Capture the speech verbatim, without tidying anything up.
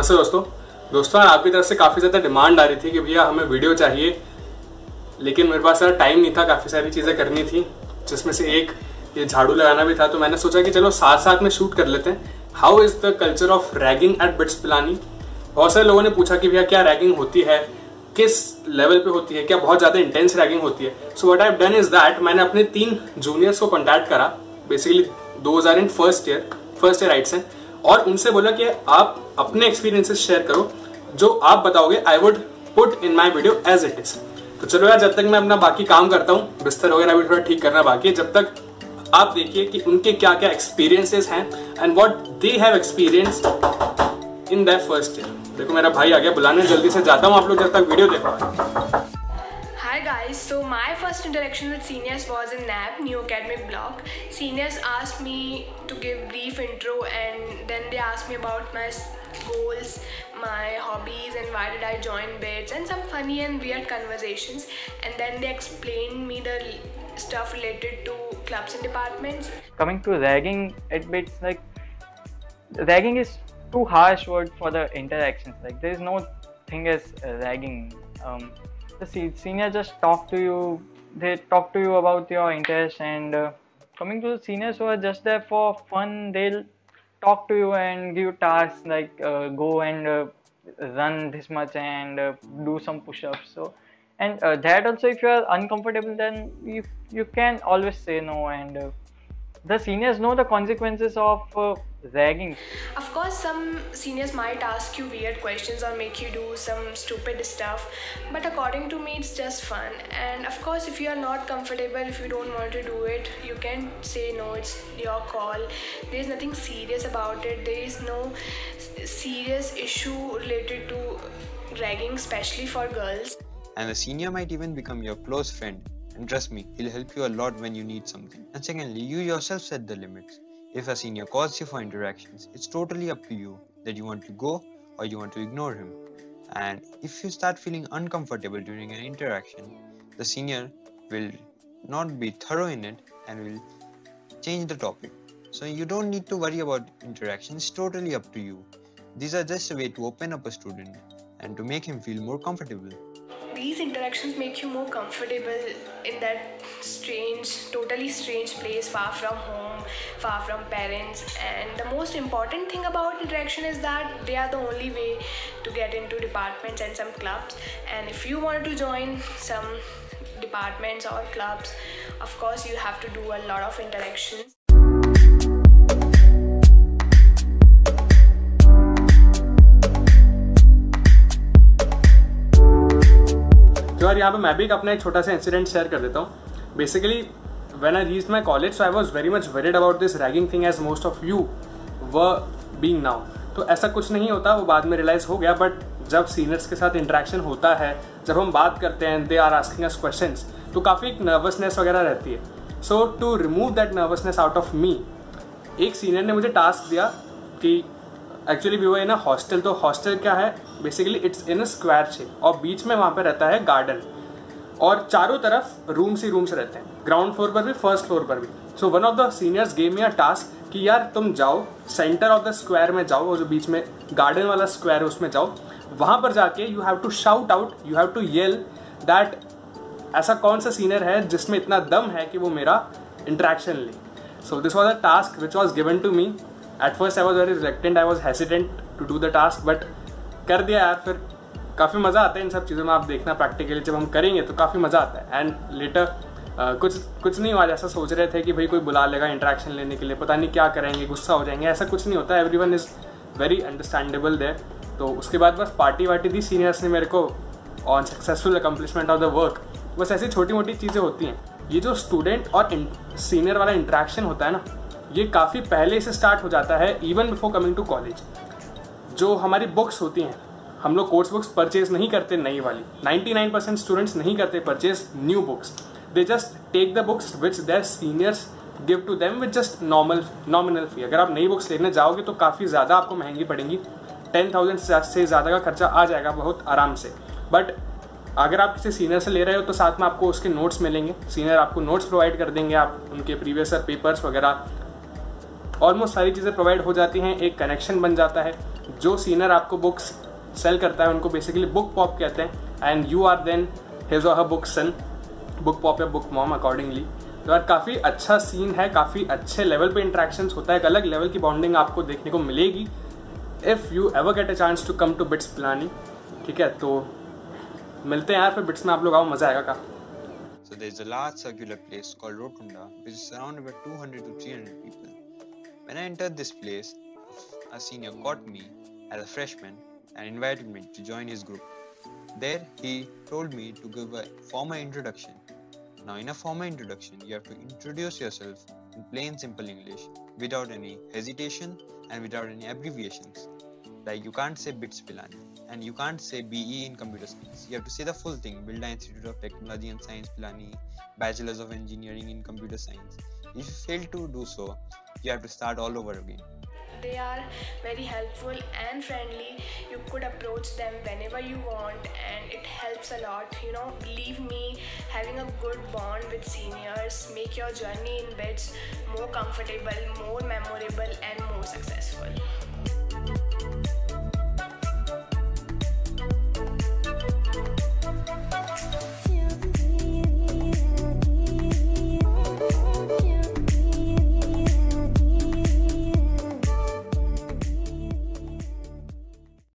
नमस्ते दोस्तों दोस्तों आपकी तरफ से काफ़ी ज़्यादा डिमांड आ रही थी कि भैया हमें वीडियो चाहिए, लेकिन मेरे पास ज़्यादा टाइम नहीं था, काफ़ी सारी चीज़ें करनी थी, जिसमें से एक ये झाड़ू लगाना भी था। तो मैंने सोचा कि चलो साथ साथ में शूट कर लेते हैं। How is the culture of ragging at BITS Pilani. बहुत सारे लोगों ने पूछा कि भैया क्या रैगिंग होती है, किस लेवल पे होती है, क्या बहुत ज़्यादा इंटेंस रैगिंग होती है। So what I have done is that, मैंने अपने तीन जूनियर्स को कॉन्टैक्ट करा, बेसिकली दो हज़ार in first year first year rights हैं, और उनसे बोला कि आप अपने एक्सपीरियंसेस शेयर करो, जो आप बताओगे I would put in my video as it is. तो चलो यार, जब तक मैं अपना बाकी काम करता हूँ, बिस्तर वगैरह भी थोड़ा ठीक करना बाकी है, जब तक आप देखिए कि उनके क्या क्या एक्सपीरियंसेस हैं and what they have experienced in that first year. देखो मेरा भाई आ गया बुलाने, जल्दी से जाता हूँ, आप लोग जब तक वीडियो देखो। Hi guys, so my first interaction with seniors was in N A B, New Academic Block. Seniors asked me to give brief intro and then they asked me about my goals, my hobbies and why did I join bits and some funny and weird conversations, and then they explained me the stuff related to clubs and departments. Coming to ragging at bits, like ragging is too harsh word for the interactions. Like there is no thing as ragging. Um, The senior just talk to you, they talk to you about your interests, and uh, coming to the seniors who are just there for fun, they'll talk to you and give you tasks like uh, go and uh, run this much and uh, do some push-ups. So, and uh, that also, if you are uncomfortable, then you you can always say no, and uh, the seniors know the consequences of uh, ragging. Of course, some seniors might ask you weird questions or make you do some stupid stuff, but according to me it's just fun. And of course, if you are not comfortable, if you don't want to do it, you can say no, it's your call. There is nothing serious about it. There is no serious issue related to ragging, especially for girls. And the senior might even become your close friend, and trust me, he'll help you a lot when you need something. And secondly, you yourself set the limits. If a senior calls you for interactions, it's totally up to you that you want to go or you want to ignore him. And if you start feeling uncomfortable during an interaction, the senior will not be thorough in it and will change the topic. So you don't need to worry about interactions, it's totally up to you. These are just a way to open up a student and to make him feel more comfortable. These interactions make you more comfortable in that strange, totally strange place, far from home, far from parents. And the most important thing about interaction is that they are the only way to get into departments and some clubs. And if you want to join some departments or clubs, of course you have to do a lot of interactions. तो यार यहाँ पे मैं भी अपना एक छोटा सा इंसिडेंट शेयर कर देता हूँ। Basically when I reached my college, so I was very much worried about this ragging thing as most of you were being now. तो ऐसा कुछ नहीं होता, वो बाद में रियलाइज हो गया। बट जब सीनियर्स के साथ इंटरेक्शन होता है, जब हम बात करते हैं, they are asking us questions, तो काफ़ी एक नर्वसनेस वगैरह रहती है। So to remove that nervousness out of me, एक सीनियर ने मुझे टास्क दिया कि actually we were in a hostel. तो हॉस्टल क्या है, basically it's in a square shape, और बीच में वहाँ पे रहता है गार्डन, और चारों तरफ रूम्स ही रूम्स रहते हैं, ग्राउंड फ्लोर पर भी, फर्स्ट फ्लोर पर भी। So one of the seniors gave me a task कि यार तुम जाओ सेंटर ऑफ द स्क्वायर में जाओ, और जो बीच में गार्डन वाला स्क्वायर है उसमें जाओ, वहाँ पर जाके you have to shout out, you have to yell that ऐसा कौन सा सीनियर है जिसमें इतना दम है कि वो मेरा इंटरेक्शन ले। So this was a task which was given to me. At first I was very reluctant, I was hesitant to do the task, but कर दिया यार। फिर काफ़ी मज़ा आता है इन सब चीज़ों में, आप देखना प्रैक्टिकली जब हम करेंगे तो काफ़ी मज़ा आता है। एंड लेटर uh, कुछ कुछ नहीं हुआ, जैसा सोच रहे थे कि भाई कोई बुला लेगा इंटरेक्शन लेने के लिए, पता नहीं क्या करेंगे, गुस्सा हो जाएंगे, ऐसा कुछ नहीं होता। Everyone is very understandable there. तो उसके बाद बस पार्टी वार्टी दी सीनियर्स ने मेरे को on successful accomplishment of the work. बस ऐसी छोटी मोटी चीज़ें होती हैं। ये जो स्टूडेंट और सीनियर वाला इंटरेक्शन होता है ना, ये काफ़ी पहले से स्टार्ट हो जाता है, even before coming to college. जो हमारी बुक्स होती हैं, हम लोग कोर्स बुक्स परचेज नहीं करते नई वाली, निन्यानवे परसेंट स्टूडेंट्स नहीं करते purchase new books. They just take the books which their seniors give to them with just normal nominal fee. अगर आप नई बुक्स लेने जाओगे तो काफ़ी ज़्यादा आपको महंगी पड़ेंगी, टेन थाउजेंड से ज़्यादा का खर्चा आ जाएगा बहुत आराम से। बट अगर आप किसी सीनियर से ले रहे हो तो साथ में आपको उसके नोट्स मिलेंगे, सीनियर आपको नोट्स प्रोवाइड कर देंगे, आप उनके प्रीवियस पेपर्स वगैरह ऑलमोस्ट सारी चीज़ें प्रोवाइड हो जाती हैं, एक कनेक्शन बन जाता है। जो सीनियर आपको बुक्स सेल करता है उनको बेसिकली बुक पॉप कहते हैं, and you are then his or her book son, book pop या बुक मॉम अकॉर्डिंगली। तो यार काफ़ी अच्छा सीन है, काफ़ी अच्छे लेवल पे इंट्रैक्शंस होता है, एक अलग लेवल की बॉन्डिंग आपको देखने को मिलेगी if you ever get a chance to come to BITS Pilani. ठीक है, तो मिलते हैं यार फिर बिट्स में, आप लोग आओ, मज़ा आएगा काफ़ी। So there is a large circular place called Rotunda, which is surrounded by two hundred to three hundred people. When I entered this place, a senior caught me as a freshman and invited me to join his group. There, he told me to give a formal introduction. Now, in a formal introduction, you have to introduce yourself in plain, simple English, without any hesitation and without any abbreviations. Like, you can't say Bits Pilani, and you can't say B E in computer science. You have to say the full thing: Bilda Institute of Technology and Science Pilani, Bachelors of Engineering in Computer Science. If you fail to do so, you have to start all over again. They are very helpful and friendly. You could approach them whenever you want, and it helps a lot. You know, believe me, having a good bond with seniors make your journey in bits more comfortable, more memorable, and more successful.